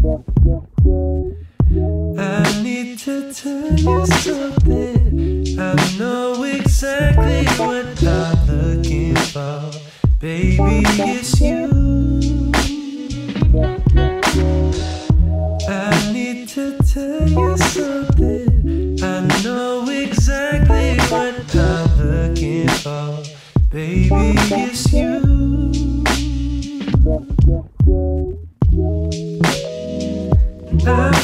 I need to tell you something. I know exactly what I'm looking for. Baby, it's you. I need to tell you something. I know exactly what I'm looking for. Baby, it's you. I